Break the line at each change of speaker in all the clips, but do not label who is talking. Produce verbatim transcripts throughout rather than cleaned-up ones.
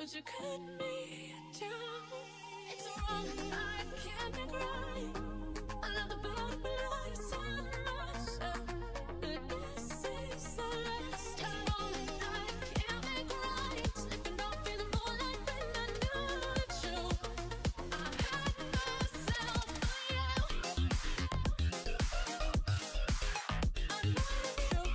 Would you cut me down? It's wrong, I can't make right. I love the butterflies inside myself, but this is the last time. It's wrong, I can't make right. Slipping off in the moonlight when I knew the truth. I had myself for you. I'm not sure.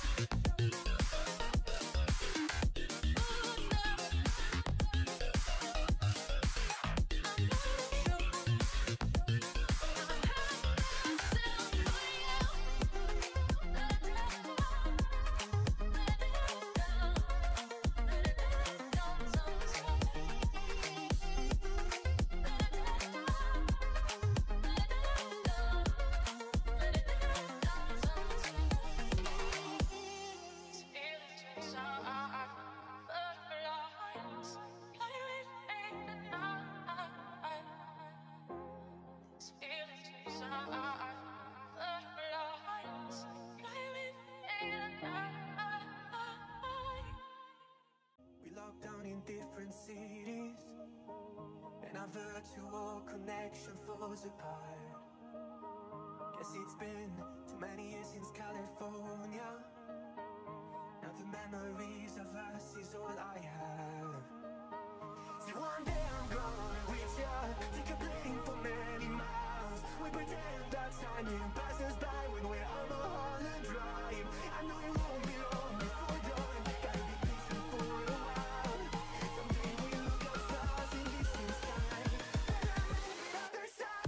We locked down in different cities, and our virtual connection falls apart. Guess it's been too many years since California. Now the memories of us is all I have. So one day I'm gonna reach ya, take a plane for many miles. We pretend that time didn't pass us by when we're on the Holland Drive. I know it won't be long before dawn. Gotta be patient for a while. Someday we'll look at stars in distant sky. When I'm on the other side.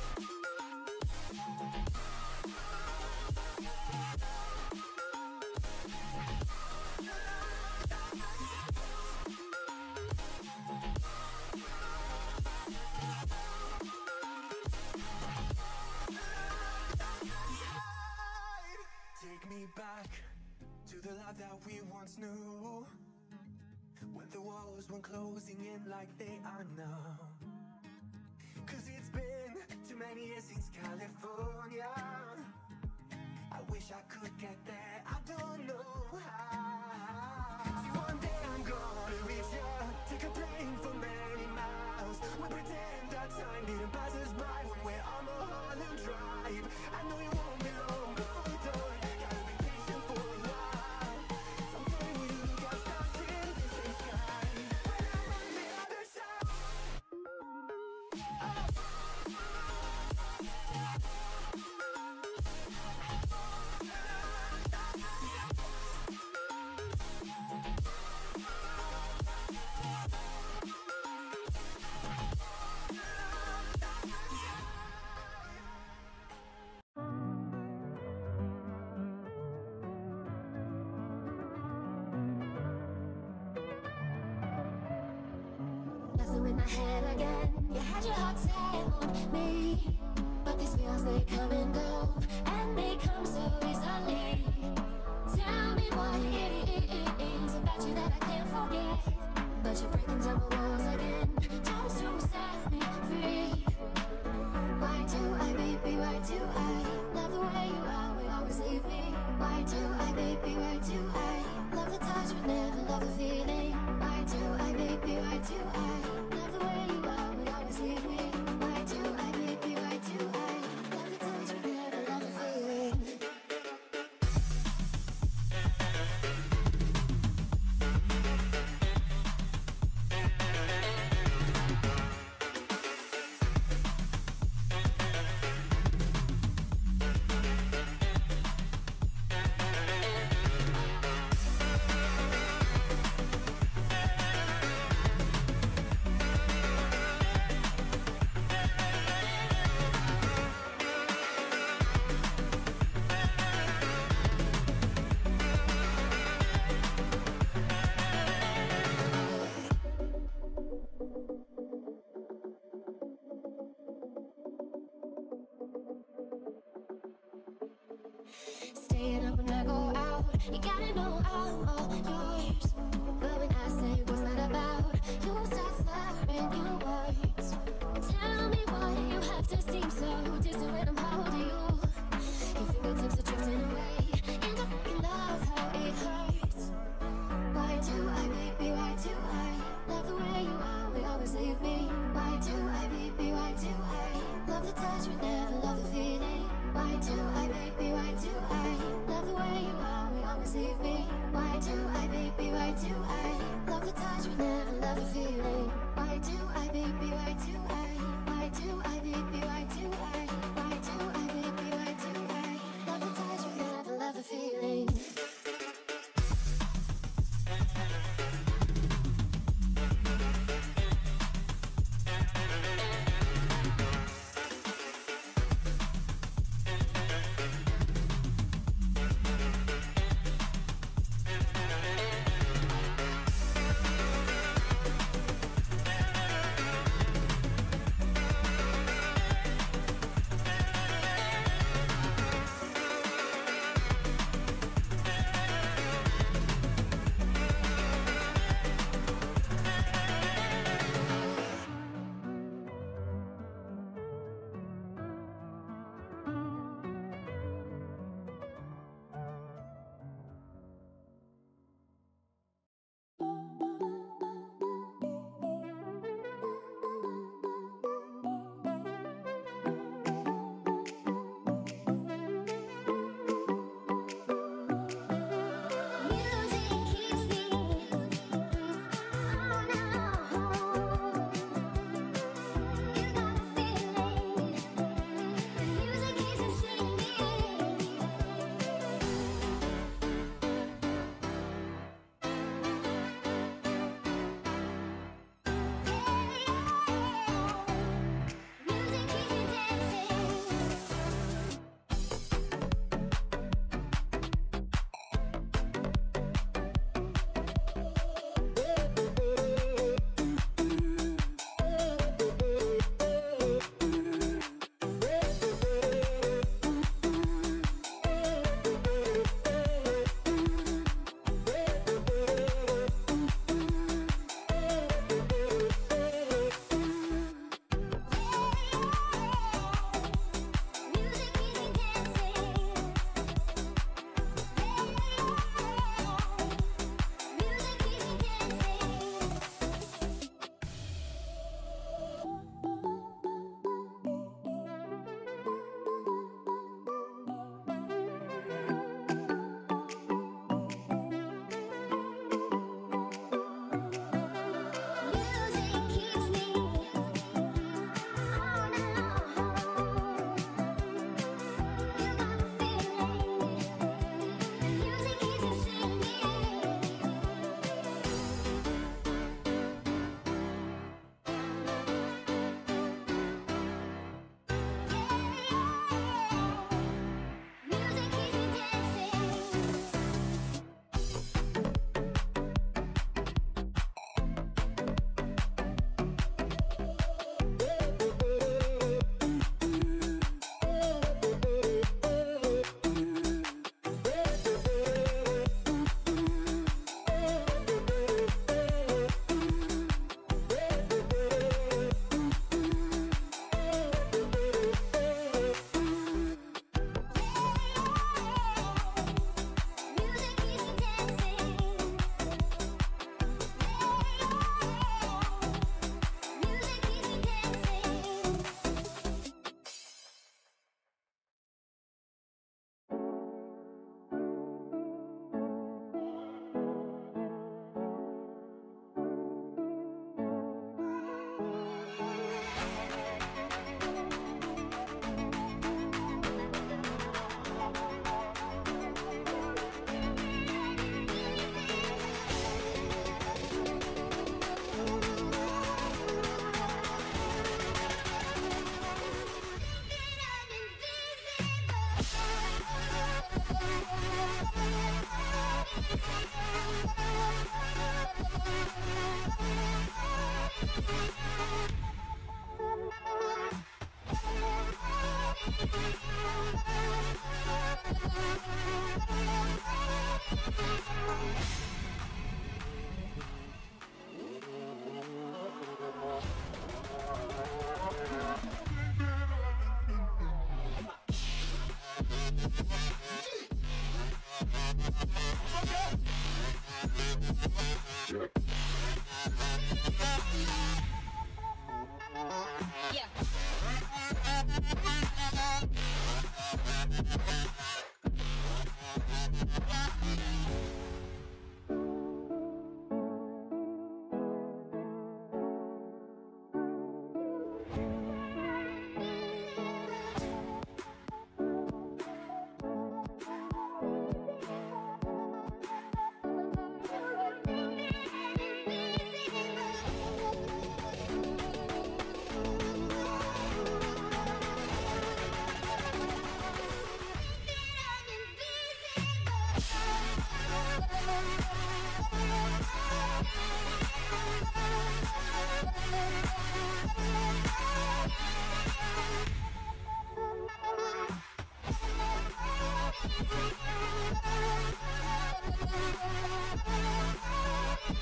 Take me back to the life that we once knew, when the walls weren't closing in like they are now. Cause it's been too many years since California. I wish I could get there, I don't know how. See, one day I'm gonna reach ya, take a plane for many miles. We pretend that time didn't pass us by when we're on the Holland Drive. I know it won't be long before dawn. Gotta be patient for a while. Someday we'll look at stars in the same sky. When I'm on the other side.
Messing with my head again. You had your heart set on me, but these feels, they come and go, and they come so easily. Tell me what it is about you that I can't forget, but you're breaking down the walls again, just to set me free. Why do I, baby, why do I love the way you are, we always leave me? Why do I, baby, why do I love the touch but never love the feeling? Why do I, baby, why do I love the way you are, we always leave me? Why do I, baby, why do I love the touch but never love the feeling? Staying up when I go out, you gotta know I'm all yours. But when I say what's that about, you start slurring your words. Tell me why you have to seem so distant when I'm holding you. Your fingertips are drifting away, and I fucking love how it hurts. Why do I, baby, why do I love the way do I love the touch but never love the feeling? Why do I, baby, why do I? Why do I, baby, why do I? Why do I, baby, why do I love the touch but never love the feeling?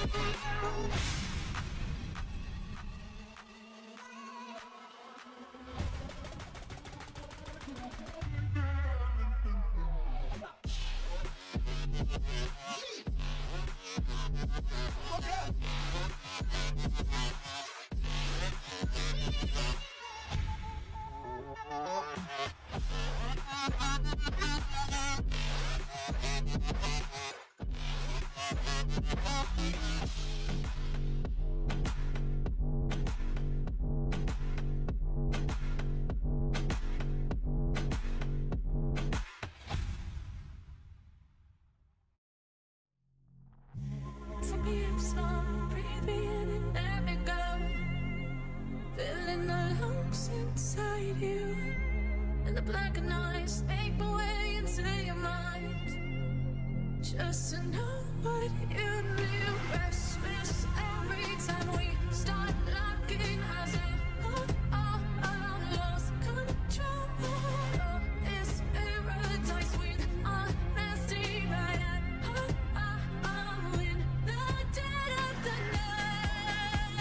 Take me in slow, breathe me in and let me go. Feeling the lumps inside you. And the blackened eyes make my way into your mind. Just to know what you knew. Restless every time we start locking eyes. Oh, oh, oh, lost control. Oh, it's paradise with honesty right at oh, oh, oh, in the dead of the night.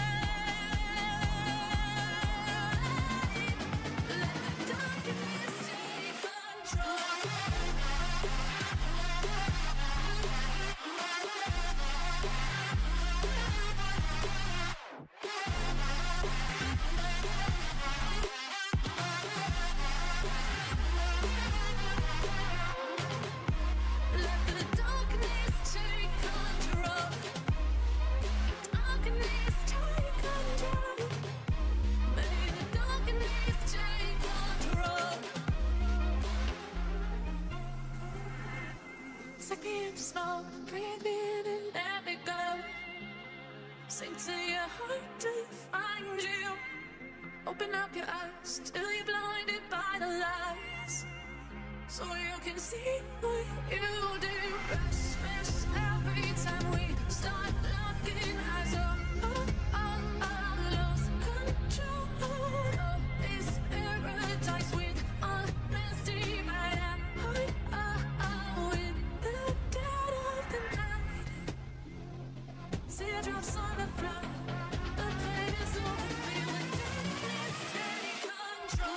Let darkness take control. Let the darkness take control. Darkness take control. May the darkness take control. Take me in slow, breathe me in and let me go. Sing to your heart to find you. Open up your eyes till you're blinded by the lies, so you can see what you do. Restless every time we start locking eyes. Oh, oh, oh, oh, lost control. Oh, it's paradise with honesty right at oh, oh, oh, in the dead of the night. Teardrops on the floor. The pain is over. Feeling darkness take control.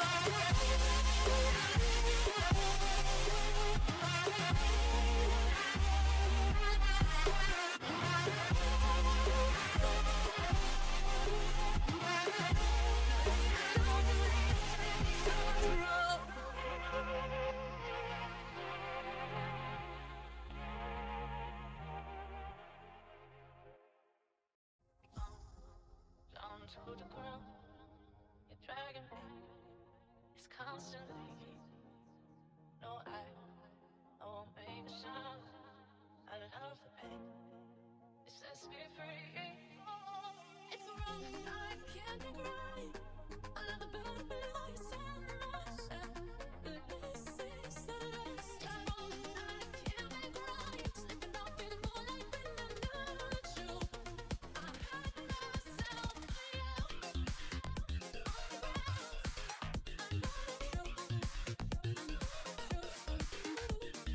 Down to the ground, you're dragging me. It's constantly. No, I, I won't make a sound. I love the pain. It sets me free.
It's wrong, I can't be right. I love the bird below your sunrise. This is the last time. I can't be right. Slipping off in the moonlight when I know the truth. I hurt myself for you. On the ground, I know the truth. I know the truth.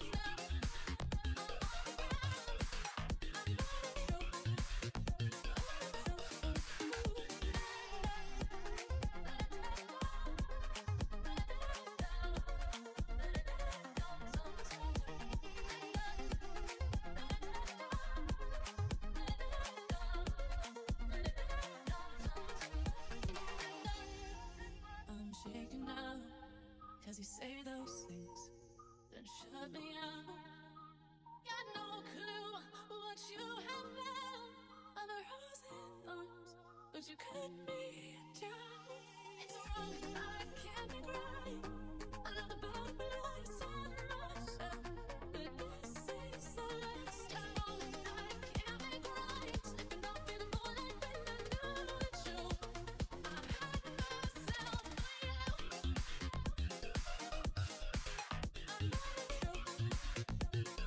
I'm shaking now, cause you say those things, then shut me out. Got no clue what you have found. Other roses and thorns, but you cut me down.
It's wrong, I can't be right. I love the bird below your sunrise. This is the last time. I can't be right. Slipping off in the moonlight when I know the truth. I hurt myself for you. I know the truth. I know the truth.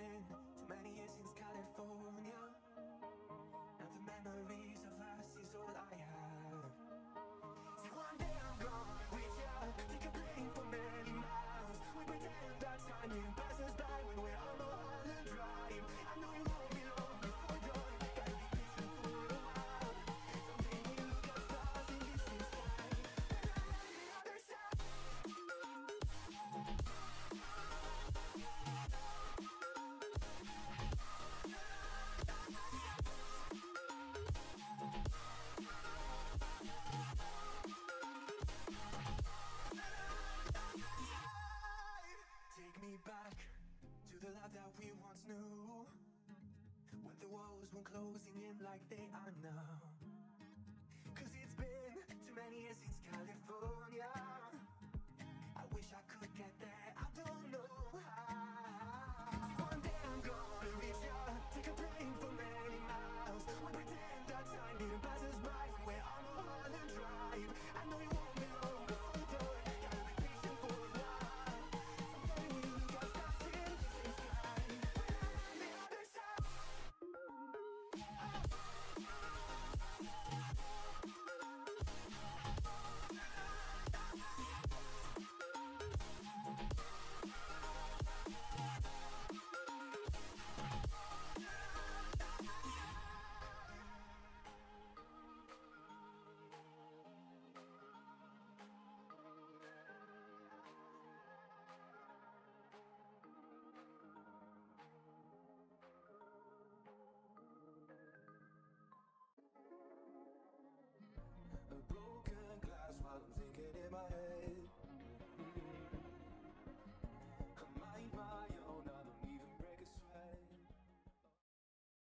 again.